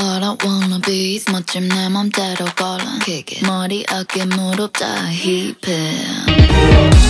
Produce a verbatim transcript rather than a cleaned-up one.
All I wanna be is 멋짐 내 맘대로 걸어 Kick it 머리 어깨 무릎 다 힙해